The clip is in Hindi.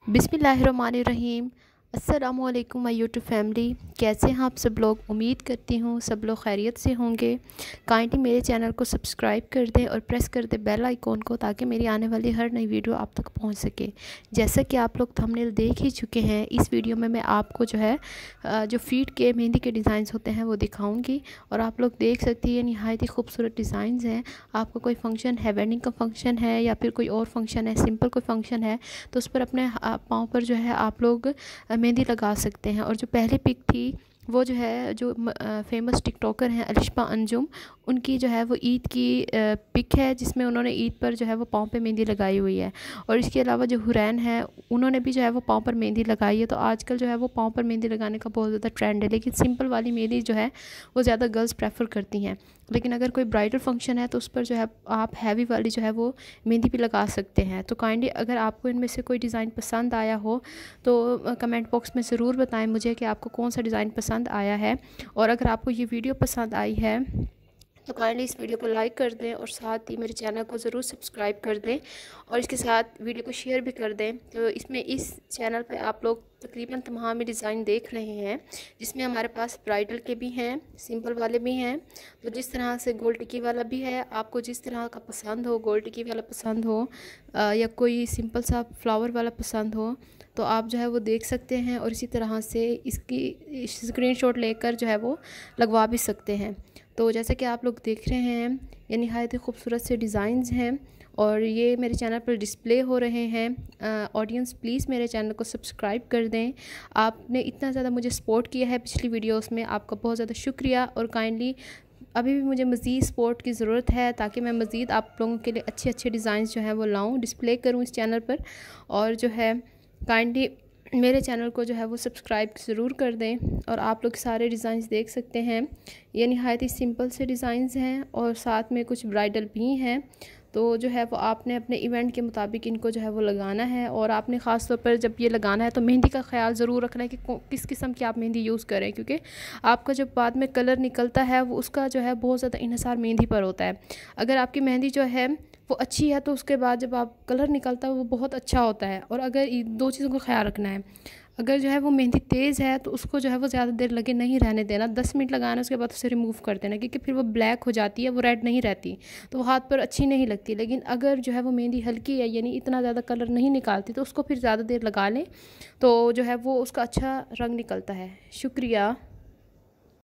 बिस्मिल्लाहिर्रहमानिर्रहीम। अस्सलामुअलैकुम माय यूट्यूब फैमिली, कैसे हैं आप सब लोग। उम्मीद करती हूँ सब लोग खैरियत से होंगे। काइंडली मेरे चैनल को सब्सक्राइब कर दें और प्रेस कर दें बेल आइकॉन को, ताकि मेरी आने वाली हर नई वीडियो आप तक पहुँच सके। जैसा कि आप लोग थंबनेल देख ही चुके हैं, इस वीडियो में मैं आपको जो है जो फीट के मेहंदी के डिज़ाइंस होते हैं वो दिखाऊँगी। और आप लोग देख सकती हैं निहायत ही खूबसूरत डिज़ाइंस हैं। आपको कोई फंक्शन है, वेडिंग का फंक्शन है या फिर कोई और फंक्शन है, सिंपल कोई फंक्शन है, तो उस पर अपने पाँव पर जो है आप लोग मेहंदी लगा सकते हैं। और जो पहली पिक थी वो जो है जो फेमस टिकटॉकर हैं अलिशा अंजुम, उनकी जो है वो ईद की पिक है, जिसमें उन्होंने ईद पर जो है वो पाँव पे मेहंदी लगाई हुई है। और इसके अलावा जो हुरैन है, उन्होंने भी जो है वो पाँव पर मेहंदी लगाई है। तो आजकल जो है वो पाँव पर मेहंदी लगाने का बहुत ज़्यादा ट्रेंड है, लेकिन सिंपल वाली मेहंदी जो है वो ज़्यादा गर्ल्स प्रेफर करती हैं। लेकिन अगर कोई ब्राइडल फंक्शन है तो उस पर जो है आप हैवी वाली जो है वो मेहंदी भी लगा सकते हैं। तो काइंडली अगर आपको इनमें से कोई डिज़ाइन पसंद आया हो तो कमेंट बॉक्स में ज़रूर बताएं मुझे कि आपको कौन सा डिज़ाइन पसंद आया है। और अगर आपको ये वीडियो पसंद आई है तो काइंडली इस वीडियो को लाइक कर दें और साथ ही मेरे चैनल को ज़रूर सब्सक्राइब कर दें और इसके साथ वीडियो को शेयर भी कर दें। तो इस चैनल पे आप लोग तकरीबन तमाम डिज़ाइन देख रहे हैं, जिसमें हमारे पास ब्राइडल के भी हैं, सिंपल वाले भी हैं। तो जिस तरह से गोल्ड टिक्की वाला भी है, आपको जिस तरह का पसंद हो, गोल्ड टिक्की वाला पसंद हो या कोई सिंपल सा फ्लावर वाला पसंद हो, तो आप जो है वो देख सकते हैं। और इसी तरह से इसकी स्क्रीनशॉट लेकर जो है वो लगवा भी सकते हैं। तो जैसे कि आप लोग देख रहे हैं, ये निहायत ही खूबसूरत से डिज़ाइंस हैं और ये मेरे चैनल पर डिस्प्ले हो रहे हैं। ऑडियंस प्लीज़ मेरे चैनल को सब्सक्राइब कर दें। आपने इतना ज़्यादा मुझे सपोर्ट किया है पिछली वीडियोस में, आपका बहुत ज़्यादा शुक्रिया। और काइंडली अभी भी मुझे मज़ीद सपोर्ट की ज़रूरत है, ताकि मैं मज़ीद आप लोगों के लिए अच्छे अच्छे डिज़ाइंस जो हैं वो लाऊँ, डिस्प्ले करूँ इस चैनल पर। और जो है काइंडली मेरे चैनल को जो है वो सब्सक्राइब ज़रूर कर दें। और आप लोग सारे डिज़ाइंस देख सकते हैं, ये निहायत ही सिंपल से डिज़ाइंस हैं और साथ में कुछ ब्राइडल भी हैं। तो जो है वो आपने अपने इवेंट के मुताबिक इनको जो है वो लगाना है। और आपने ख़ास तौर पर जब ये लगाना है तो मेहंदी का ख्याल ज़रूर रखना है कि किस किस्म की आप मेहंदी यूज़ करें, क्योंकि आपका जब बाद में कलर निकलता है वो उसका जो है बहुत ज़्यादा इन्हिसार मेहंदी पर होता है। अगर आपकी मेहंदी जो है वो अच्छी है तो उसके बाद जब आप कलर निकलता है वो बहुत अच्छा होता है। और अगर दो चीज़ों का ख्याल रखना है, अगर जो है वो मेहंदी तेज़ है तो उसको जो है वो ज़्यादा देर लगे नहीं रहने देना, 10 मिनट लगाना, उसके बाद उसे रिमूव कर देना, क्योंकि फिर वो ब्लैक हो जाती है, वो रेड नहीं रहती, तो वो हाथ पर अच्छी नहीं लगती। लेकिन अगर जो है वो मेहंदी हल्की है, यानी इतना ज़्यादा कलर नहीं निकालती, तो उसको फिर ज़्यादा देर लगा लें तो जो है वो उसका अच्छा रंग निकलता है। शुक्रिया।